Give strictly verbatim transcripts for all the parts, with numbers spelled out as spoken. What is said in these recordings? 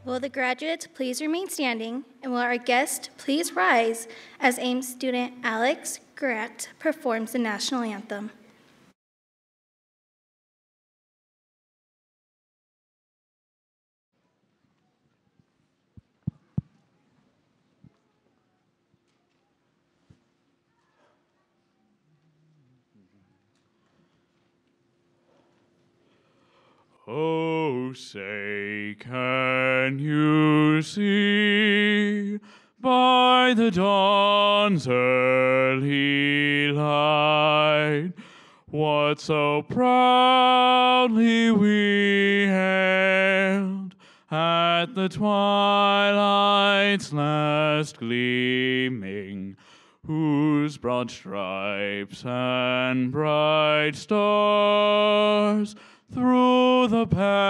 Will the graduates please remain standing, and will our guest please rise as Ames student Alex Grant performs the national anthem. Oh, say, can you see by the dawn's early light what so proudly we hailed at the twilight's last gleaming, whose broad stripes and bright stars through the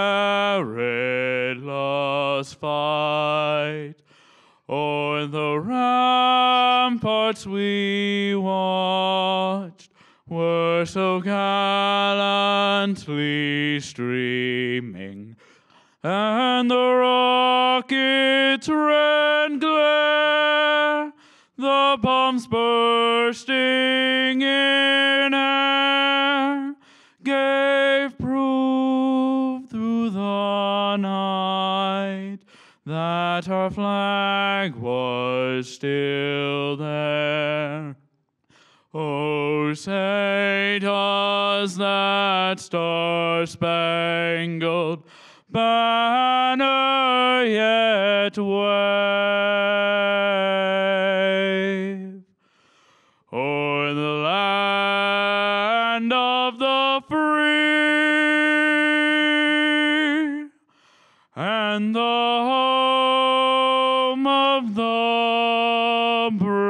perilous fight o'er the ramparts we watched were so gallantly streaming, and the rocket's red glare, the bombs bursting in air, gave proof through the night that our flag was still there. Oh, say does that star-spangled banner yet wave o'er the land of the free and the home of the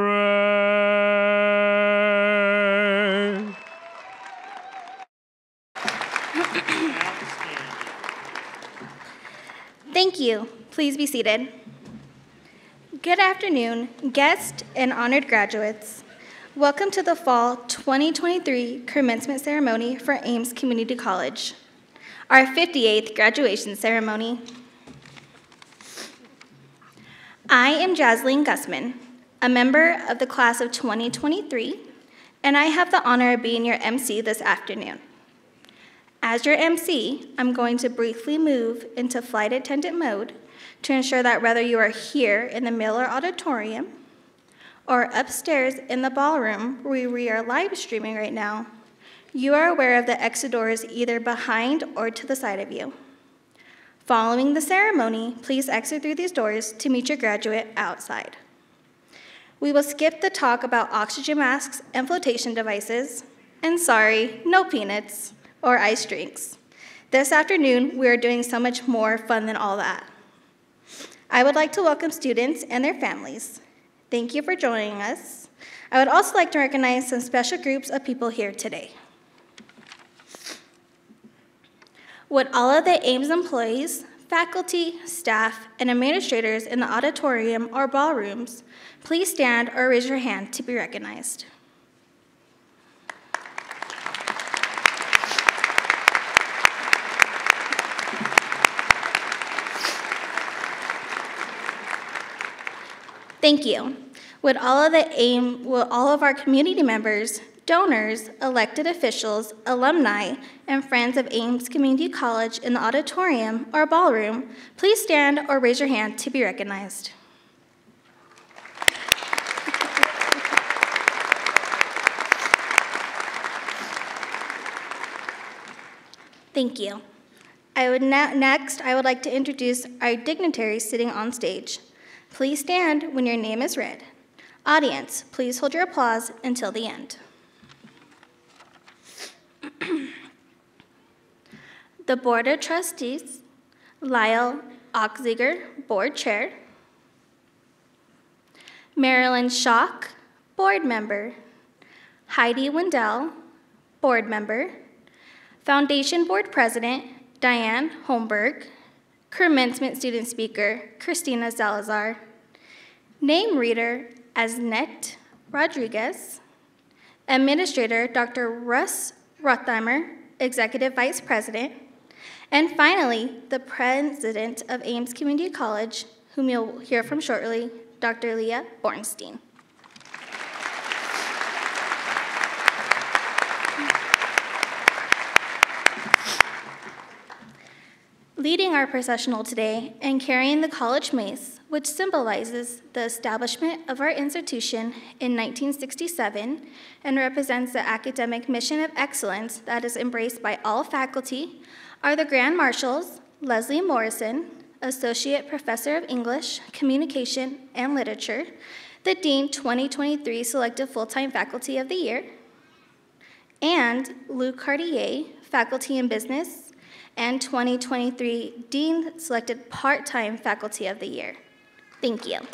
brave? Thank you. Please be seated. Good afternoon, guests and honored graduates. Welcome to the Fall twenty twenty-three Commencement Ceremony for Ames Community College, our fifty-eighth graduation ceremony. I am Jasleen Gussman, a member of the class of twenty twenty-three, and I have the honor of being your M C this afternoon. As your M C, I'm going to briefly move into flight attendant mode to ensure that whether you are here in the Miller Auditorium or upstairs in the ballroom where we are live streaming right now, you are aware of the exit doors either behind or to the side of you. Following the ceremony, please exit through these doors to meet your graduate outside. We will skip the talk about oxygen masks and flotation devices, and sorry, no peanuts or ice drinks. This afternoon, we are doing so much more fun than all that. I would like to welcome students and their families. Thank you for joining us. I would also like to recognize some special groups of people here today. Would all of the Ames employees, faculty, staff, and administrators in the auditorium or ballrooms please stand or raise your hand to be recognized? Thank you. Would all of the AIM, will all of our community members, donors, elected officials, alumni, and friends of Ames Community College in the auditorium or ballroom please stand or raise your hand to be recognized? Thank you. I would now, next, I would like to introduce our dignitaries sitting on stage. Please stand when your name is read. Audience, please hold your applause until the end. The Board of Trustees, Lyle Ochziger, Board Chair. Marilyn Schock, Board Member. Heidi Wendell, Board Member. Foundation Board President, Diane Holmberg. Commencement Student Speaker, Christina Salazar. Name Reader, Asnet Rodriguez. Administrator, Doctor Russ Rothheimer, Executive Vice President. And finally, the president of Ames Community College, whom you'll hear from shortly, Doctor Leah Bornstein. Leading our processional today and carrying the college mace, which symbolizes the establishment of our institution in nineteen sixty-seven and represents the academic mission of excellence that is embraced by all faculty, are the Grand Marshals, Leslie Morrison, Associate Professor of English, Communication, and Literature, the Dean twenty twenty-three Selected Full-Time Faculty of the Year, and Luc Cartier, Faculty in Business, and twenty twenty-three Dean Selected Part-Time Faculty of the Year. Thank you.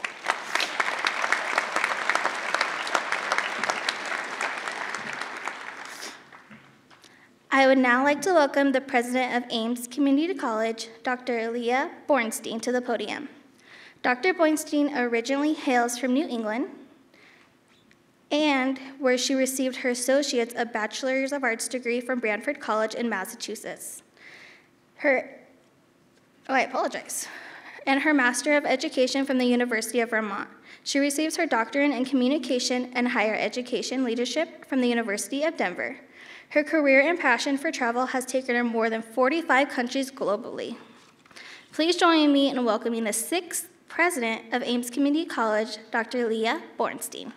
I would now like to welcome the president of Ames Community College, Doctor Leah Bornstein, to the podium. Doctor Bornstein originally hails from New England, and where she received her associate's, a Bachelor's of Arts degree from Branford College in Massachusetts. Her, oh, I apologize, and her Master of Education from the University of Vermont. She receives her doctorate in Communication and Higher Education Leadership from the University of Denver. Her career and passion for travel has taken her more than forty-five countries globally. Please join me in welcoming the sixth president of Ames Community College, Doctor Leah Bornstein.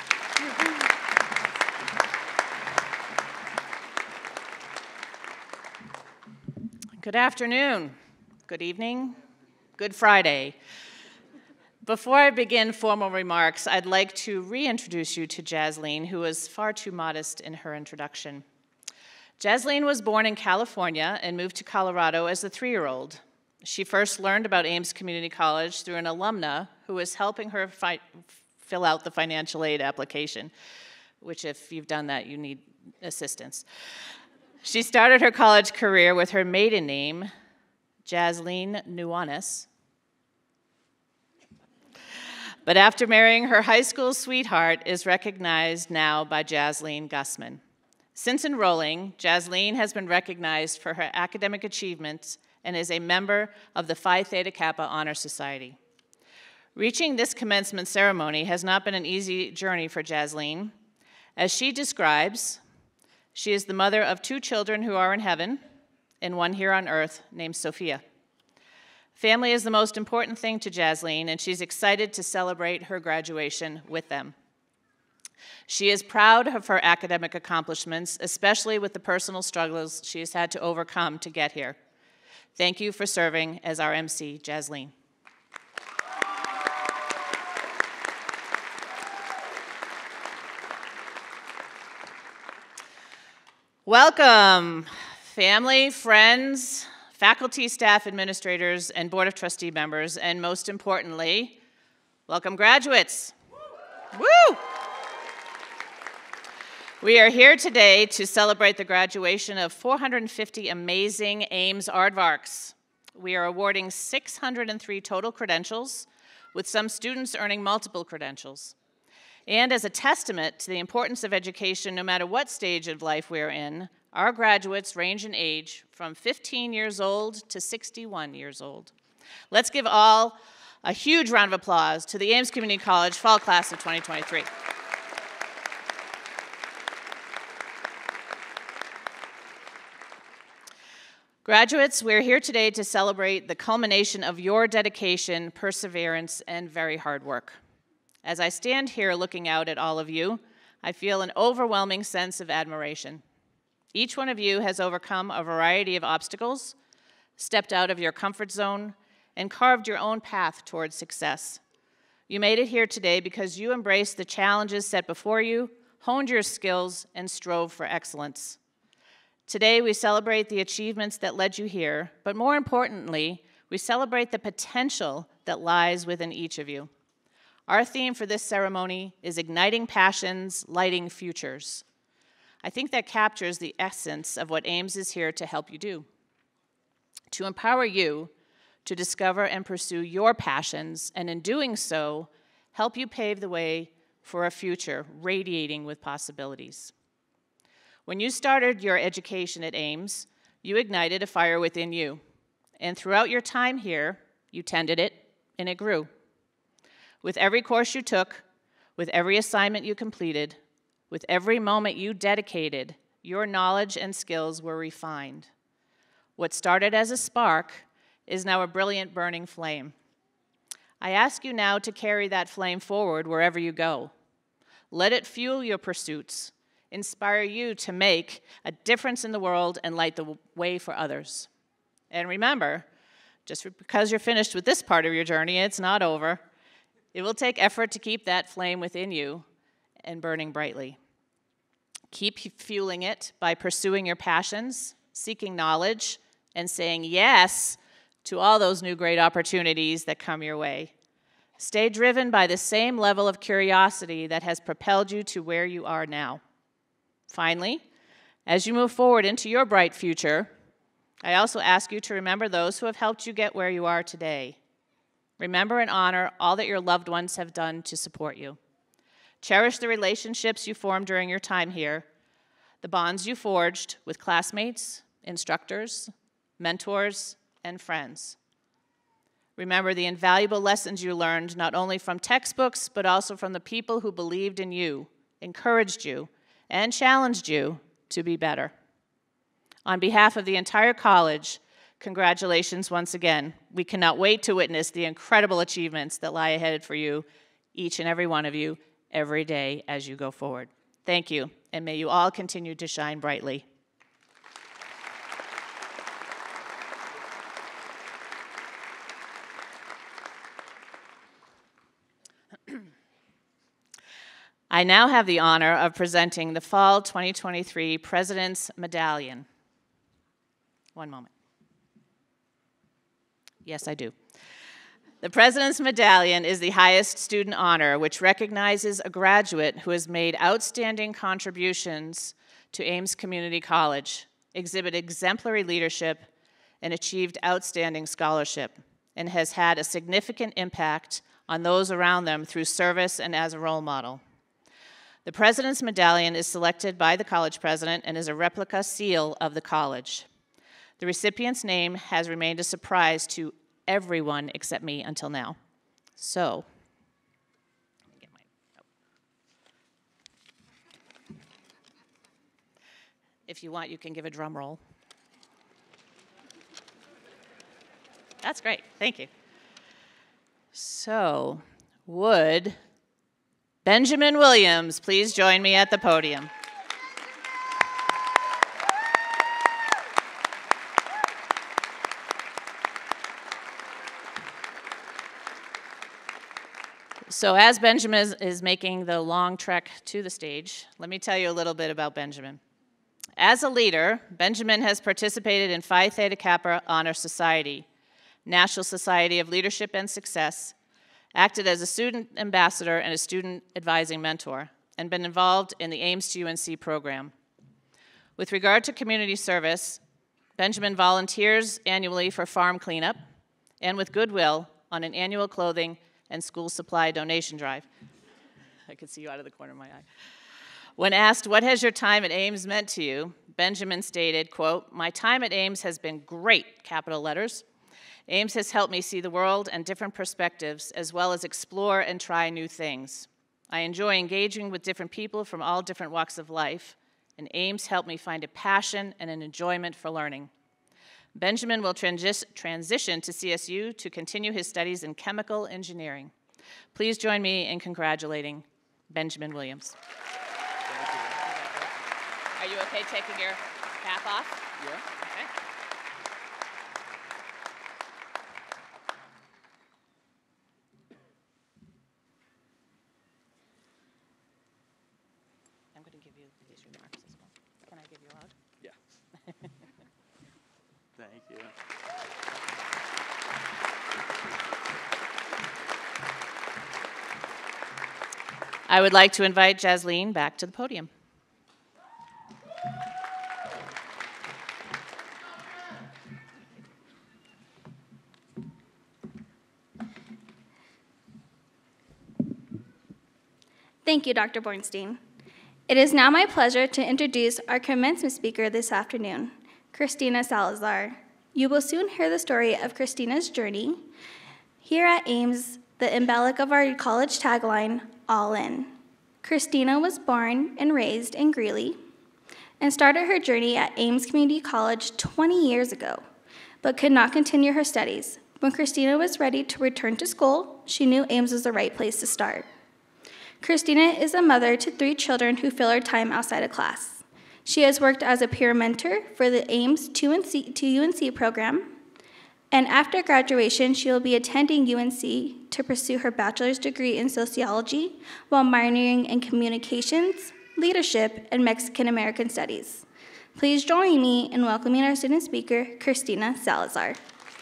Good afternoon, good evening, good Friday. Before I begin formal remarks, I'd like to reintroduce you to Jasleen, who was far too modest in her introduction. Jasleen was born in California and moved to Colorado as a three-year-old. She first learned about Ames Community College through an alumna who was helping her fi- fill out the financial aid application, which if you've done that, you need assistance. She started her college career with her maiden name, Jasleen Nuanis. But after marrying her high school sweetheart, is recognized now by Jasleen Gussman. Since enrolling, Jasleen has been recognized for her academic achievements and is a member of the Phi Theta Kappa Honor Society. Reaching this commencement ceremony has not been an easy journey for Jasleen. As she describes, she is the mother of two children who are in heaven and one here on earth named Sophia. Family is the most important thing to Jasleen, and she's excited to celebrate her graduation with them. She is proud of her academic accomplishments, especially with the personal struggles she has had to overcome to get here. Thank you for serving as our M C, Jasleen. Welcome, family, friends, faculty, staff, administrators, and Board of Trustee members, and most importantly, welcome graduates. Woo! We are here today to celebrate the graduation of four hundred fifty amazing Ames Aardvarks. We are awarding six hundred three total credentials, with some students earning multiple credentials. And as a testament to the importance of education, no matter what stage of life we are in, our graduates range in age from fifteen years old to sixty-one years old. Let's give all a huge round of applause to the Ames Community College Fall Class of twenty twenty-three. Graduates, we're here today to celebrate the culmination of your dedication, perseverance, and very hard work. As I stand here looking out at all of you, I feel an overwhelming sense of admiration. Each one of you has overcome a variety of obstacles, stepped out of your comfort zone, and carved your own path towards success. You made it here today because you embraced the challenges set before you, honed your skills, and strove for excellence. Today, we celebrate the achievements that led you here, but more importantly, we celebrate the potential that lies within each of you. Our theme for this ceremony is Igniting Passions, Lighting Futures. I think that captures the essence of what Ames is here to help you do. To empower you to discover and pursue your passions, and in doing so, help you pave the way for a future radiating with possibilities. When you started your education at Ames, You ignited a fire within you, and throughout your time here, you tended it, and it grew. With every course you took, with every assignment you completed, with every moment you dedicated, your knowledge and skills were refined. What started as a spark is now a brilliant burning flame. I ask you now to carry that flame forward wherever you go. Let it fuel your pursuits, inspire you to make a difference in the world and light the way for others. And remember, just because you're finished with this part of your journey, it's not over. It will take effort to keep that flame within you and burning brightly. Keep fueling it by pursuing your passions, seeking knowledge, and saying yes to all those new great opportunities that come your way. Stay driven by the same level of curiosity that has propelled you to where you are now. Finally, as you move forward into your bright future, I also ask you to remember those who have helped you get where you are today. Remember and honor all that your loved ones have done to support you. Cherish the relationships you formed during your time here, the bonds you forged with classmates, instructors, mentors, and friends. Remember the invaluable lessons you learned not only from textbooks, but also from the people who believed in you, encouraged you, and challenged you to be better. On behalf of the entire college, congratulations once again. We cannot wait to witness the incredible achievements that lie ahead for you, each and every one of you, every day as you go forward. Thank you, and may you all continue to shine brightly. I now have the honor of presenting the Fall twenty twenty-three President's Medallion. One moment. Yes, I do. The President's Medallion is the highest student honor which recognizes a graduate who has made outstanding contributions to Ames Community College, exhibited exemplary leadership, and achieved outstanding scholarship, and has had a significant impact on those around them through service and as a role model. The President's Medallion is selected by the college president and is a replica seal of the college. The recipient's name has remained a surprise to everyone except me until now. So, let me get my, oh. If you want, you can give a drum roll. That's great, thank you. So, would Benjamin Williams please join me at the podium? So as Benjamin is, is making the long trek to the stage, let me tell you a little bit about Benjamin. As a leader, Benjamin has participated in Phi Theta Kappa Honor Society, National Society of Leadership and Success, acted as a student ambassador and a student advising mentor, and been involved in the Ames to U N C program. With regard to community service, Benjamin volunteers annually for farm cleanup and with Goodwill on an annual clothing and school supply donation drive. I could see you out of the corner of my eye. When asked, what has your time at Ames meant to you, Benjamin stated, quote, my time at Ames has been great, capital letters. Ames has helped me see the world and different perspectives, as well as explore and try new things. I enjoy engaging with different people from all different walks of life, and Ames helped me find a passion and an enjoyment for learning. Benjamin will transi- transition to C S U to continue his studies in chemical engineering. Please join me in congratulating Benjamin Williams. Are you okay taking your cap off? Yeah. Okay. I'm going to give you these remarks as well. Can I give you a hug? Yeah. Thank you. I would like to invite Jasleen back to the podium. Thank you, Doctor Bornstein. It is now my pleasure to introduce our commencement speaker this afternoon, Christina Salazar. You will soon hear the story of Christina's journey. Here at Ames, the embellic of our college tagline, All In. Christina was born and raised in Greeley and started her journey at Ames Community College twenty years ago, but could not continue her studies. When Christina was ready to return to school, she knew Ames was the right place to start. Christina is a mother to three children who fill her time outside of class. She has worked as a peer mentor for the Ames two U N C program, and after graduation, she will be attending U N C to pursue her bachelor's degree in sociology while minoring in communications, leadership, and Mexican American studies. Please join me in welcoming our student speaker, Christina Salazar.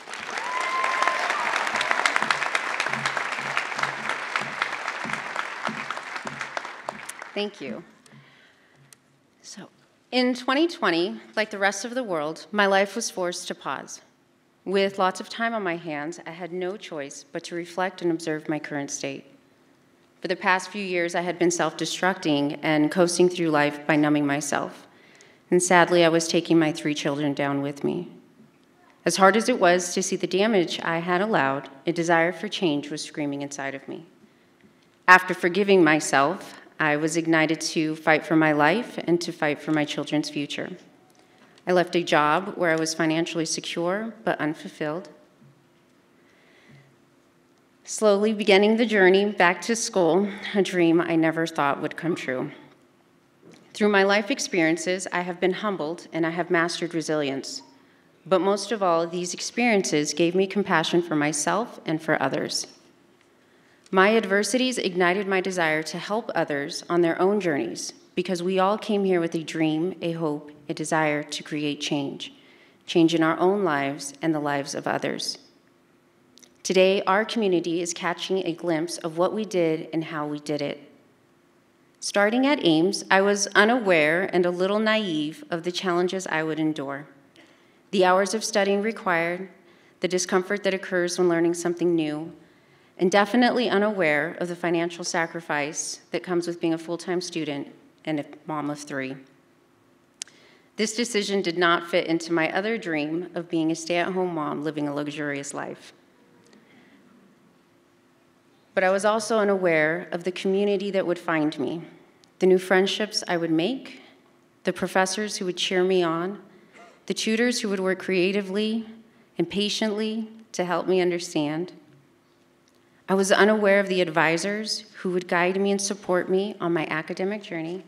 Thank you. So, in twenty twenty, like the rest of the world, my life was forced to pause. With lots of time on my hands, I had no choice but to reflect and observe my current state. For the past few years, I had been self-destructing and coasting through life by numbing myself. And sadly, I was taking my three children down with me. As hard as it was to see the damage I had allowed, a desire for change was screaming inside of me. After forgiving myself, I was ignited to fight for my life and to fight for my children's future. I left a job where I was financially secure but unfulfilled. Slowly beginning the journey back to school, a dream I never thought would come true. Through my life experiences, I have been humbled and I have mastered resilience. But most of all, these experiences gave me compassion for myself and for others. My adversities ignited my desire to help others on their own journeys, because we all came here with a dream, a hope, a desire to create change, change in our own lives and the lives of others. Today, our community is catching a glimpse of what we did and how we did it. Starting at Ames, I was unaware and a little naive of the challenges I would endure, the hours of studying required, the discomfort that occurs when learning something new, and definitely unaware of the financial sacrifice that comes with being a full-time student and a mom of three. This decision did not fit into my other dream of being a stay-at-home mom living a luxurious life. But I was also unaware of the community that would find me, the new friendships I would make, the professors who would cheer me on, the tutors who would work creatively and patiently to help me understand. I was unaware of the advisors who would guide me and support me on my academic journey.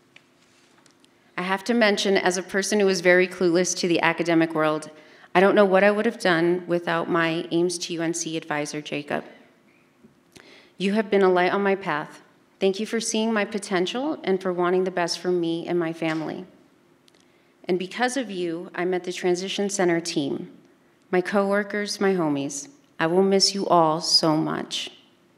I have to mention, as a person who is very clueless to the academic world, I don't know what I would have done without my Ames to U N C advisor, Jacob. You have been a light on my path. Thank you for seeing my potential and for wanting the best for me and my family. And because of you, I met the Transition Center team, my coworkers, my homies. I will miss you all so much.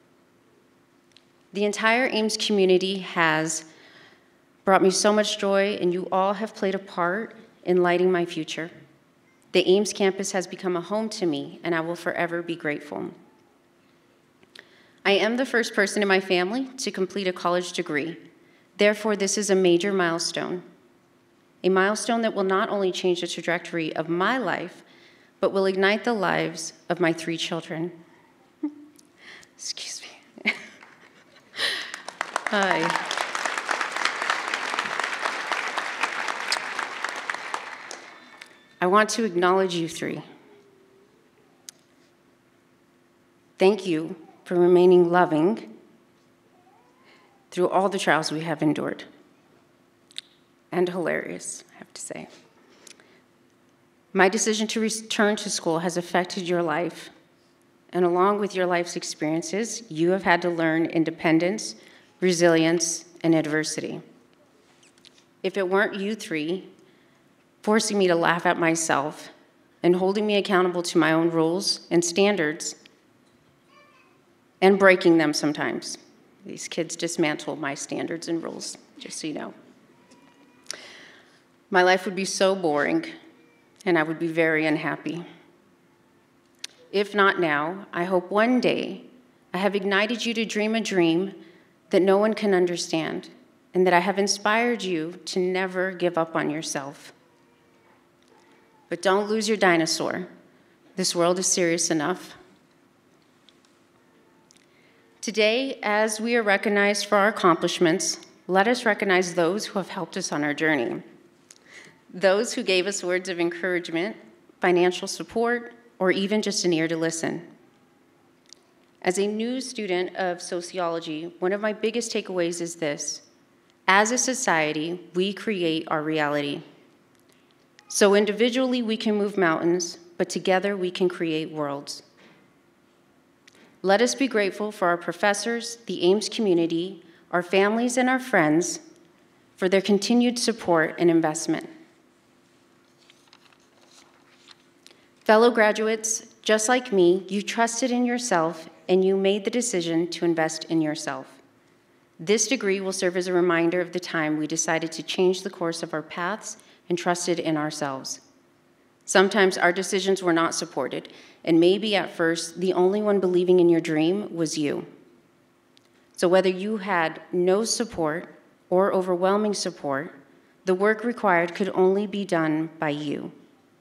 The entire Ames community has brought me so much joy, and you all have played a part in lighting my future. The Ames campus has become a home to me, and I will forever be grateful. I am the first person in my family to complete a college degree. Therefore, this is a major milestone, a milestone that will not only change the trajectory of my life, but will ignite the lives of my three children. Excuse me. Hi. I want to acknowledge you three. Thank you for remaining loving through all the trials we have endured. And hilarious, I have to say. My decision to return to school has affected your life, and along with your life's experiences, you have had to learn independence, resilience, and adversity. If it weren't you three forcing me to laugh at myself and holding me accountable to my own rules and standards, and breaking them sometimes. These kids dismantle my standards and rules, just so you know. My life would be so boring, and I would be very unhappy. If not now, I hope one day I have ignited you to dream a dream that no one can understand, and that I have inspired you to never give up on yourself. but don't lose your dinosaur. This world is serious enough. Today, as we are recognized for our accomplishments, let us recognize those who have helped us on our journey. Those who gave us words of encouragement, financial support, or even just an ear to listen. As a new student of sociology, one of my biggest takeaways is this: as a society, we create our reality. So individually, we can move mountains, but together we can create worlds. Let us be grateful for our professors, the Ames community, our families, and our friends for their continued support and investment. Fellow graduates, just like me, you trusted in yourself and you made the decision to invest in yourself. This degree will serve as a reminder of the time we decided to change the course of our paths and trusted in ourselves. Sometimes our decisions were not supported, and maybe at first the only one believing in your dream was you. So whether you had no support or overwhelming support, the work required could only be done by you.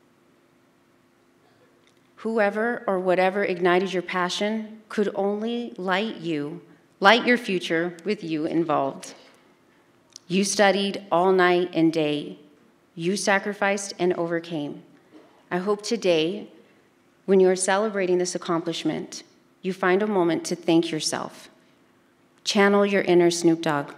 Whoever or whatever ignited your passion could only light you, light your future with you involved. You studied all night and day. You sacrificed and overcame. I hope today, when you are celebrating this accomplishment, you find a moment to thank yourself. Channel your inner Snoop Dogg.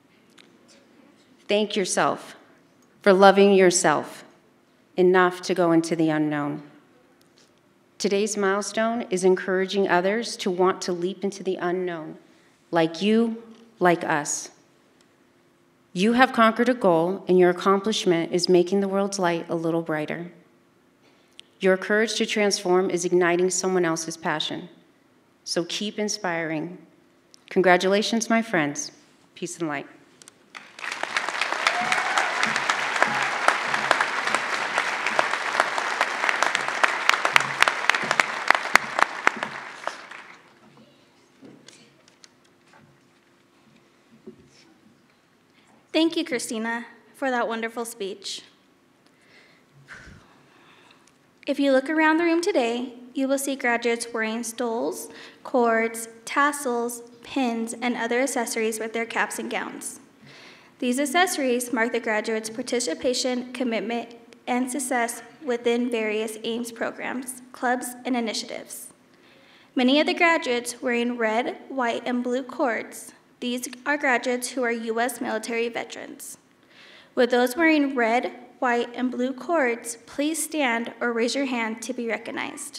Thank yourself for loving yourself enough to go into the unknown. Today's milestone is encouraging others to want to leap into the unknown, like you, like us. You have conquered a goal, and your accomplishment is making the world's light a little brighter. Your courage to transform is igniting someone else's passion. So keep inspiring. Congratulations, my friends. Peace and light. Thank you, Christina, for that wonderful speech. If you look around the room today, you will see graduates wearing stoles, cords, tassels, pins, and other accessories with their caps and gowns. These accessories mark the graduates' participation, commitment, and success within various Ames programs, clubs, and initiatives. Many of the graduates wearing red, white, and blue cords. These are graduates who are U S military veterans. With those wearing red, white, and blue cords, please stand or raise your hand to be recognized.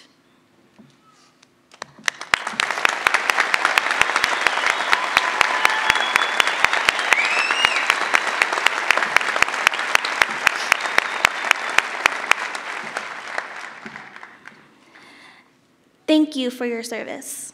Thank you for your service.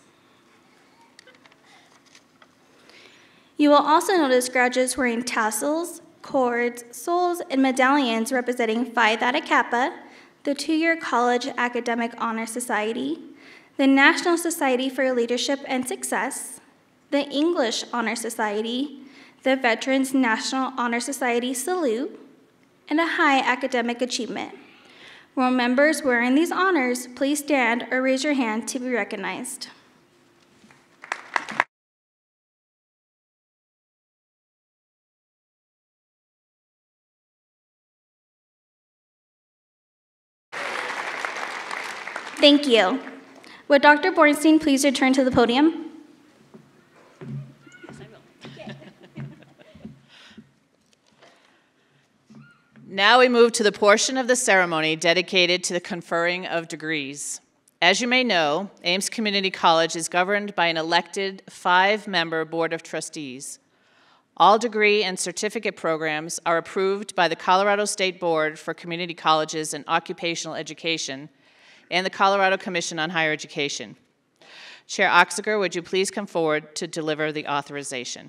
You will also notice graduates wearing tassels, cords, soles, and medallions representing Phi Theta Kappa, the two-year College Academic Honor Society, the National Society for Leadership and Success, the English Honor Society, the Veterans National Honor Society Salute, and a high academic achievement. Will members wearing these honors please stand or raise your hand to be recognized. Thank you. Would Doctor Bornstein please return to the podium? Yes, I will. Now we move to the portion of the ceremony dedicated to the conferring of degrees. As you may know, Ames Community College is governed by an elected five-member Board of Trustees. All degree and certificate programs are approved by the Colorado State Board for Community Colleges and Occupational Education and the Colorado Commission on Higher Education. Chair Oxiger, would you please come forward to deliver the authorization?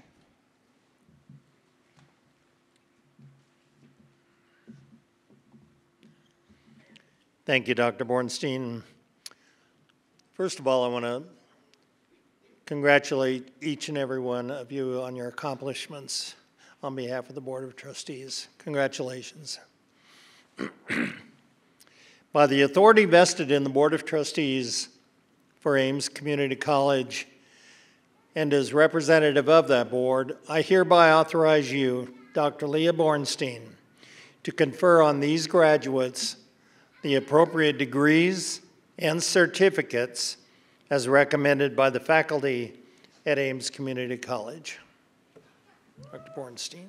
Thank you, Doctor Bornstein. First of all, I want to congratulate each and every one of you on your accomplishments on behalf of the Board of Trustees. Congratulations. By the authority vested in the Board of Trustees for Ames Community College and as representative of that board, I hereby authorize you, Doctor Leah Bornstein, to confer on these graduates the appropriate degrees and certificates as recommended by the faculty at Ames Community College. Doctor Bornstein.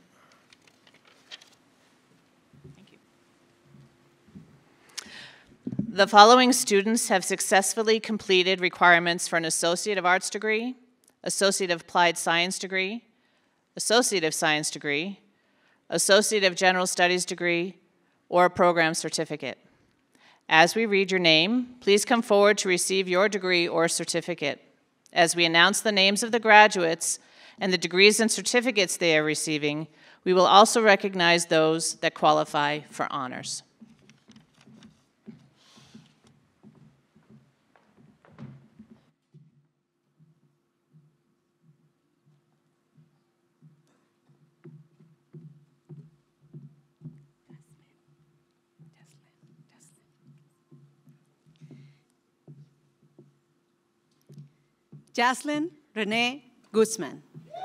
Thank you. The following students have successfully completed requirements for an Associate of Arts degree, Associate of Applied Science degree, Associate of Science degree, Associate of General Studies degree, or a program certificate. As we read your name, please come forward to receive your degree or certificate. As we announce the names of the graduates and the degrees and certificates they are receiving, we will also recognize those that qualify for honors. Jaslyn Renee Guzman.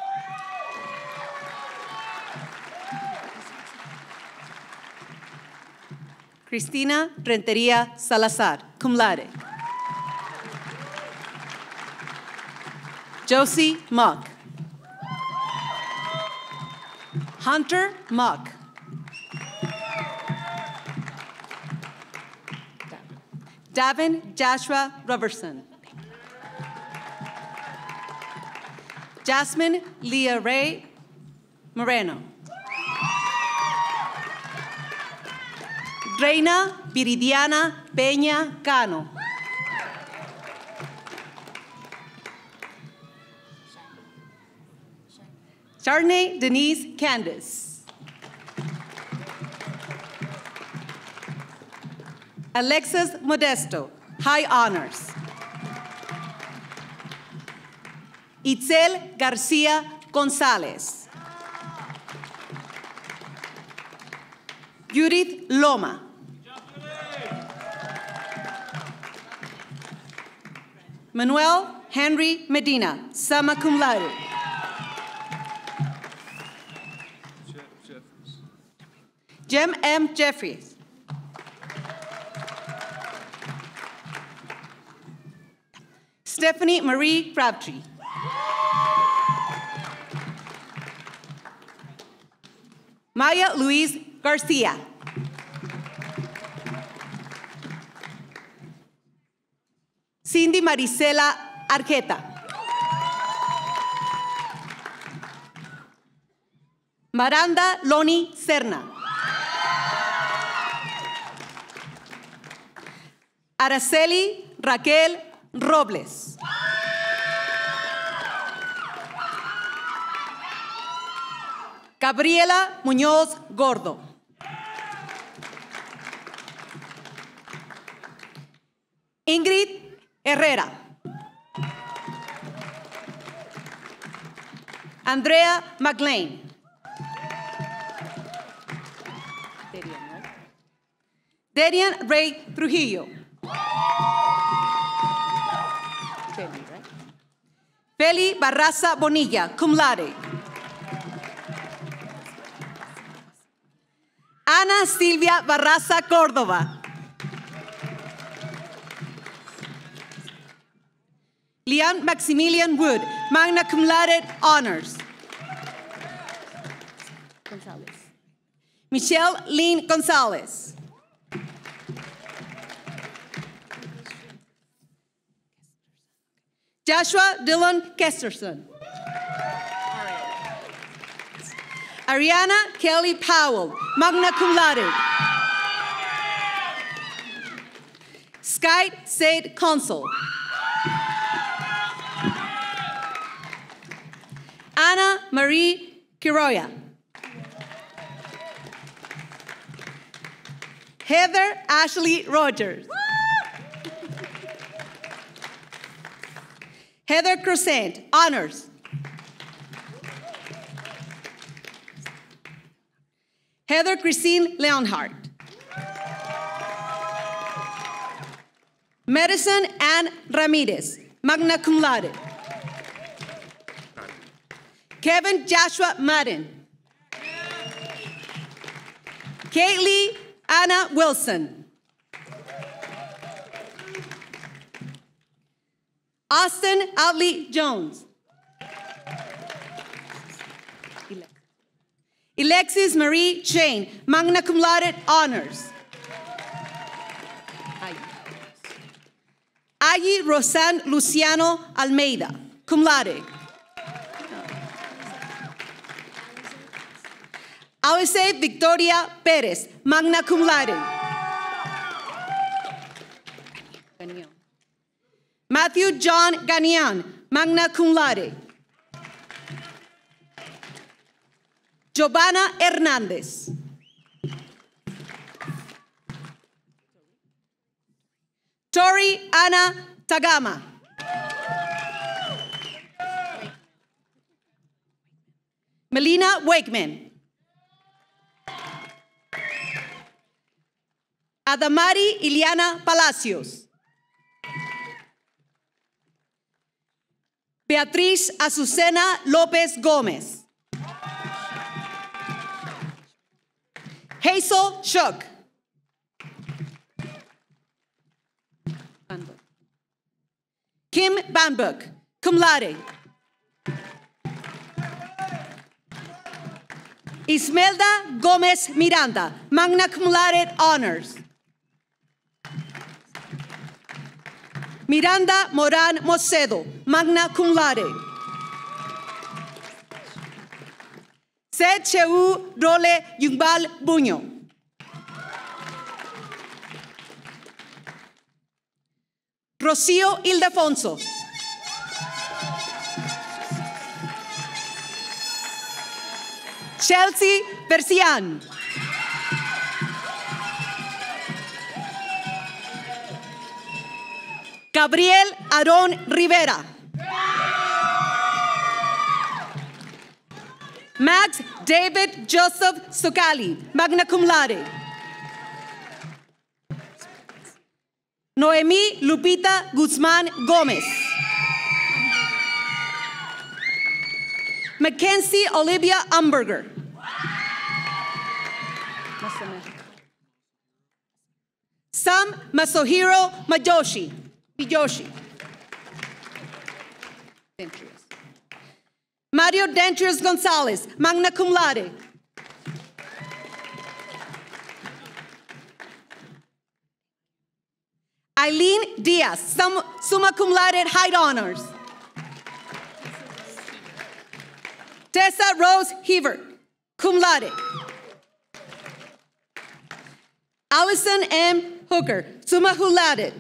Cristina Renteria Salazar, cum laude. Josie Mock. Hunter Mock. Davin Joshua Robertson. Jasmine Leah Ray Moreno. Reina Viridiana Peña Cano. Charney Denise Candice. Alexis Modesto, High Honors. Itzel Garcia Gonzalez. Judith Loma. Manuel Henry Medina, summa cum laude. Jem M. Jeffries. Stephanie Marie Crabtree. Maya Luis Garcia. Cindy Marisela Arjeta. Miranda Loni Serna. Araceli Raquel Robles. Gabriela Muñoz Gordo. Ingrid Herrera. Andrea McLean. Darian Ray Trujillo. Feli Barraza Bonilla, cum laude. Ana Silvia Barraza Córdoba. Leon Maximilian Wood, magna cum laude honors. Gonzalez. Michelle Lynn Gonzalez. Joshua Dylan Kesterson. Ariana Kelly Powell, magna cum laude. Sky Said Consul. Anna Marie Quiroya. Heather Ashley Rogers. Heather Crescent, honors. Heather Christine Leonhardt. Medicine Ann Ramirez, magna cum laude. Kevin Joshua Madden. Kaylee Anna Wilson. Austin Outley Jones. Alexis Marie Chain, magna cum laude honors. Ayi Rosan Luciano Almeida, cum laude. Alice Victoria Perez, magna cum laude. Matthew John Ganian, magna cum laude. Giovanna Hernandez. Tori Ana Tagama. Melina Wakeman. Adamari Iliana Palacios. Beatriz Azucena López Gómez. Hazel Shook. Kim Banbuk, cum laude. Ismelda Gomez Miranda, magna cum laude honors. Miranda Moran Mocedo, magna cum laude. Secheu Role Yumbal Buño. Rocío Ildefonso. Chelsea Bercian. Gabriel Aarón Rivera. Max David Joseph Socali, magna cum laude. Noemí Lupita Guzmán Gómez. Mackenzie Olivia Umberger. Sam Masahiro Mayoshi. Miyoshi. Mario Dentrius Gonzalez, magna cum laude. Eileen Diaz, sum, summa cum laude, height honors. Tessa Rose Hever, cum laude. Allison M. Hooker, summa cum laude.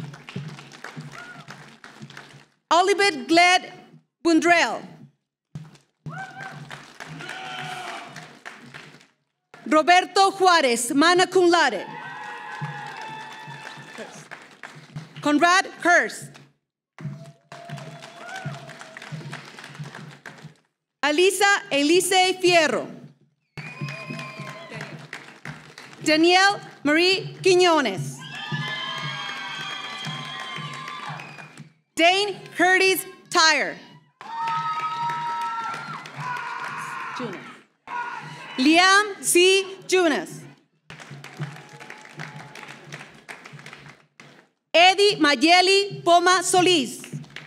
Olibet Gled Bundrell. Roberto Juarez, magna cum laude. Conrad Hurst. Alisa Elise Fierro. Danielle Marie Quiñones. Dane Curtis Tyre. Liam C. Junas. Eddie Mayeli Poma Solís.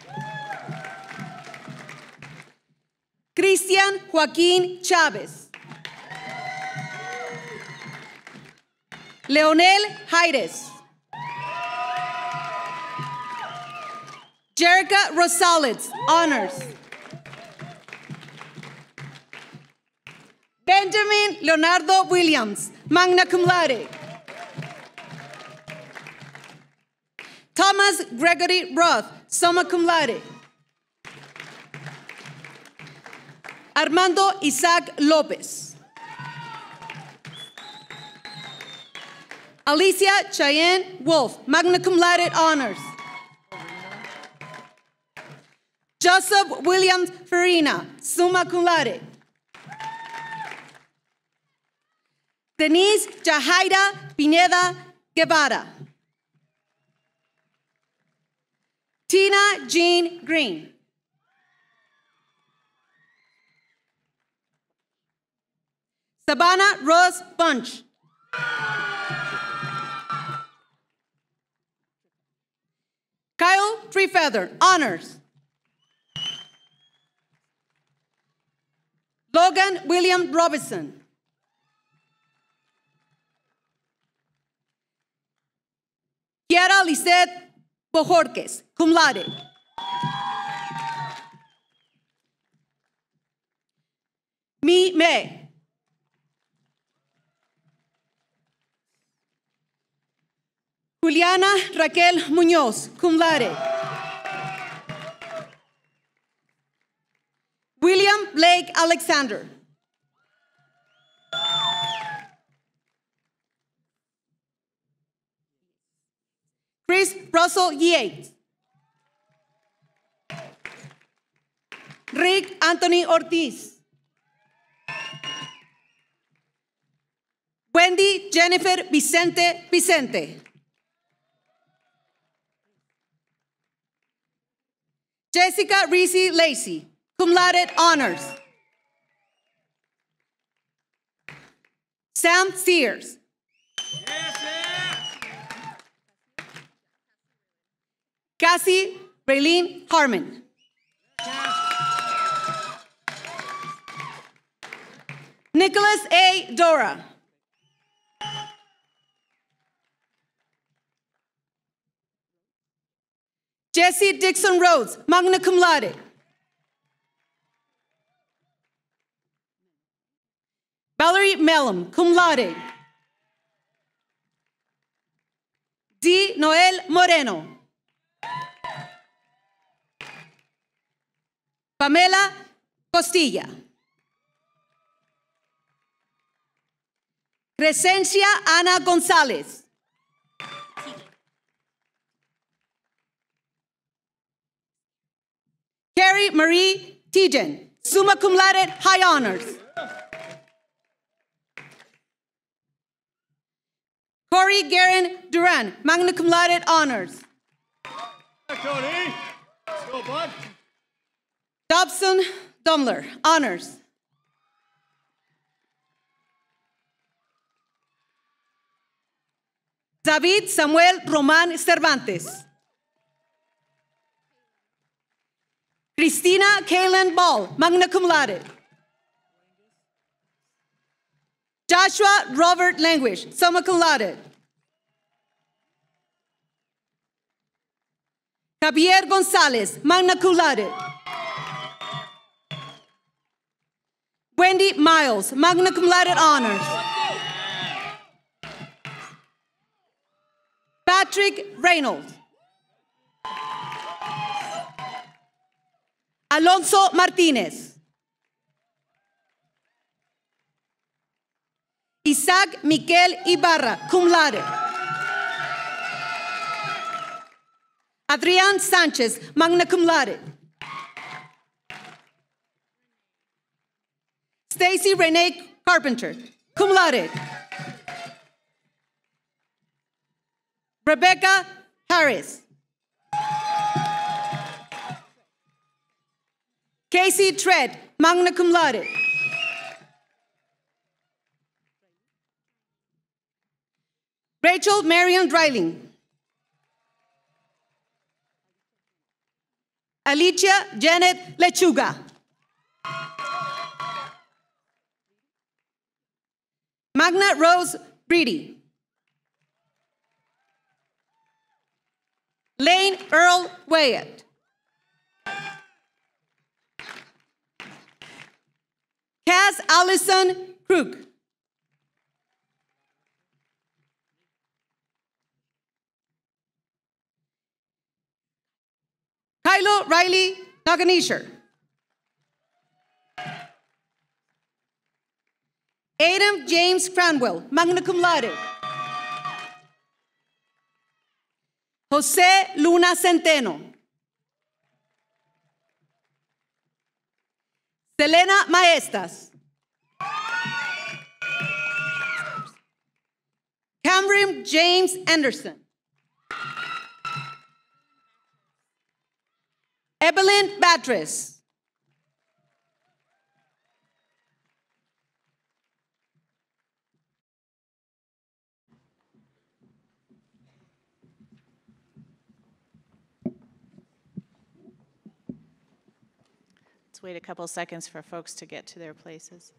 Cristian Joaquín Chávez. Leonel Jaires. Jerica Rosales, honors. Benjamin Leonardo Williams, magna cum laude. Thomas Gregory Roth, summa cum laude. Armando Isaac Lopez. Alicia Cheyenne Wolf, magna cum laude honors. Joseph Williams Farina, summa cum laude. Denise Jahaira Pineda Guevara. Tina Jean Green. Savannah Rose Bunch. Kyle Treefeather, honors. Logan William Robinson. Kiara Lisette Bojorquez, cum laude. Mi Me. Juliana Raquel Muñoz, cum laude. William Blake Alexander. Chris Russell Yates. Rick Anthony Ortiz. Wendy Jennifer Vicente Vicente. Jessica Reese Lacey, cum laude honors. Sam Sears. Cassie Raylene Harmon. Nicholas A. Dora. Jesse Dixon Rhodes, magna cum laude. Valerie Mellum, cum laude. D. Noel Moreno. Pamela Costilla. Crescencia Ana González. Carrie Marie Tijen, summa cum laude, high honors. Corey Guerin Duran, magna cum laude, honors. Cody. Let's go, bud. Dobson Dumler, honors. David Samuel Roman Cervantes. Christina Kaylin Ball, magna cum laude. Joshua Robert Languish, summa cum laude. Javier Gonzalez, magna cum laude. Wendy Miles, magna cum laude honors. Patrick Reynolds. Alonso Martinez. Isaac Miquel Ibarra, cum laude. Adrian Sanchez, magna cum laude. Stacy Renee Carpenter, cum laude. Rebecca Harris. Casey Tread, magna cum laude. Rachel Marion Dreiling. Alicia Janet Lechuga. Magna Rose Breedy. Lane Earl Wyatt. Cass Allison Krug. Kylo Riley Naganisher. Adam James Cranwell, magna cum laude. Jose Luna Centeno. Selena Maestas. Cameron James Anderson. Evelyn Batres. Let's wait a couple seconds for folks to get to their places.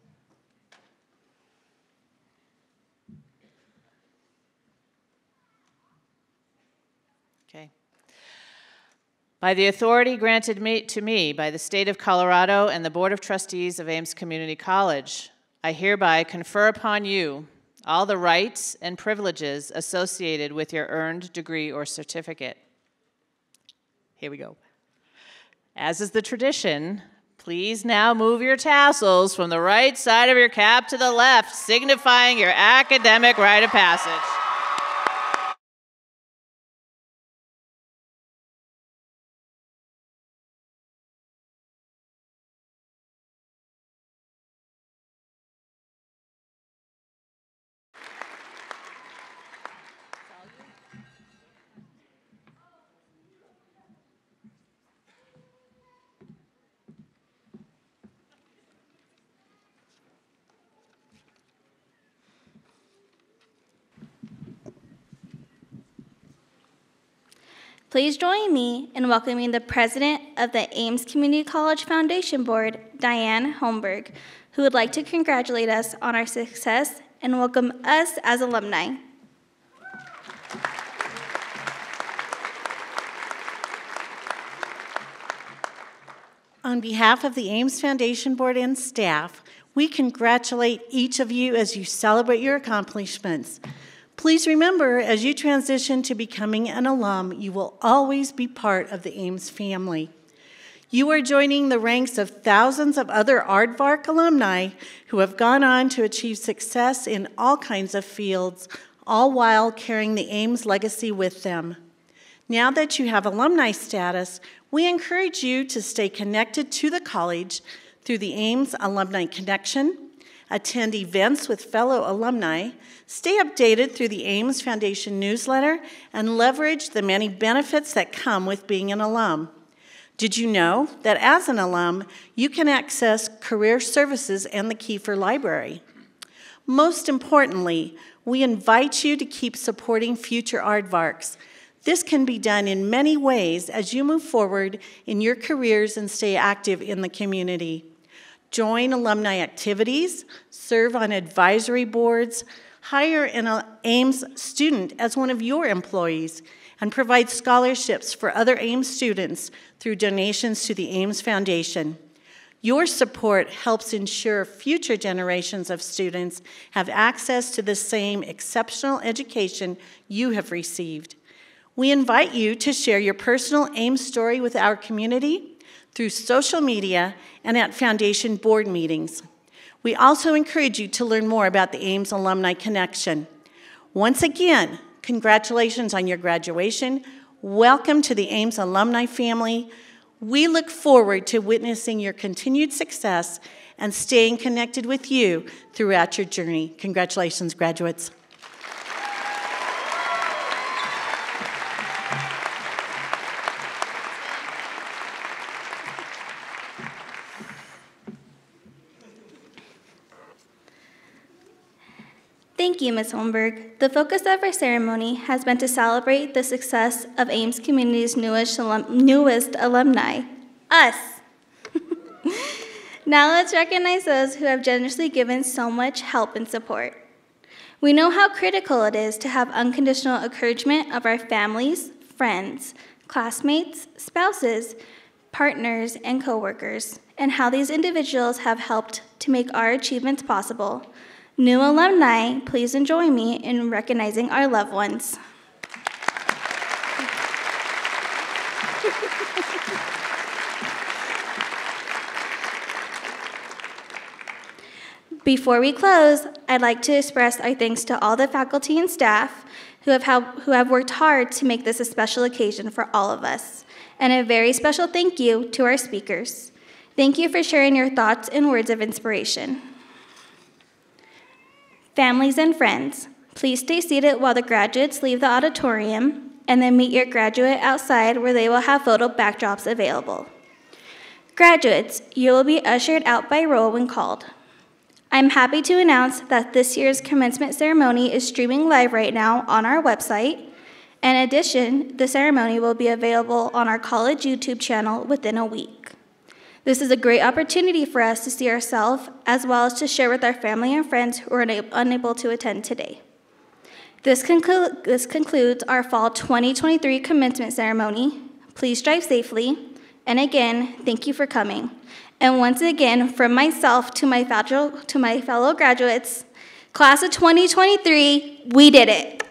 Okay. By the authority granted me, to me by the State of Colorado and the Board of Trustees of Ames Community College, I hereby confer upon you all the rights and privileges associated with your earned degree or certificate. Here we go. As is the tradition, please now move your tassels from the right side of your cap to the left, signifying your academic rite of passage. Please join me in welcoming the president of the Ames Community College Foundation Board, Diane Holmberg, who would like to congratulate us on our success and welcome us as alumni. On behalf of the Ames Foundation Board and staff, we congratulate each of you as you celebrate your accomplishments. Please remember, as you transition to becoming an alum, you will always be part of the Ames family. You are joining the ranks of thousands of other Aardvark alumni who have gone on to achieve success in all kinds of fields, all while carrying the Ames legacy with them. Now that you have alumni status, we encourage you to stay connected to the college through the Ames Alumni Connection, attend events with fellow alumni, stay updated through the Ames Foundation newsletter, and leverage the many benefits that come with being an alum. Did you know that as an alum, you can access career services and the Kiefer Library? Most importantly, we invite you to keep supporting future Aardvarks. This can be done in many ways as you move forward in your careers and stay active in the community. Join alumni activities, serve on advisory boards, hire an Ames student as one of your employees, and provide scholarships for other Ames students through donations to the Ames Foundation. Your support helps ensure future generations of students have access to the same exceptional education you have received. We invite you to share your personal Ames story with our community through social media and at Foundation board meetings. We also encourage you to learn more about the Ames Alumni Connection. Once again, congratulations on your graduation. Welcome to the Ames alumni family. We look forward to witnessing your continued success and staying connected with you throughout your journey. Congratulations, graduates. Thank you, Miz Holmberg. The focus of our ceremony has been to celebrate the success of Ames Community's newest, alum newest alumni, us. Now let's recognize those who have generously given so much help and support. We know how critical it is to have unconditional encouragement of our families, friends, classmates, spouses, partners, and coworkers, and how these individuals have helped to make our achievements possible. New alumni, please join me in recognizing our loved ones. Before we close, I'd like to express our thanks to all the faculty and staff who have, helped, who have worked hard to make this a special occasion for all of us. And a very special thank you to our speakers. Thank you for sharing your thoughts and words of inspiration. Families and friends, please stay seated while the graduates leave the auditorium, and then meet your graduate outside where they will have photo backdrops available. Graduates, you will be ushered out by roll when called. I'm happy to announce that this year's commencement ceremony is streaming live right now on our website. In addition, the ceremony will be available on our college YouTube channel within a week. This is a great opportunity for us to see ourselves as well as to share with our family and friends who are unable to attend today. This, conclu- this concludes our fall twenty twenty-three commencement ceremony. Please drive safely. And again, thank you for coming. And once again, from myself to my fellow, to my fellow graduates, class of twenty twenty-three, we did it.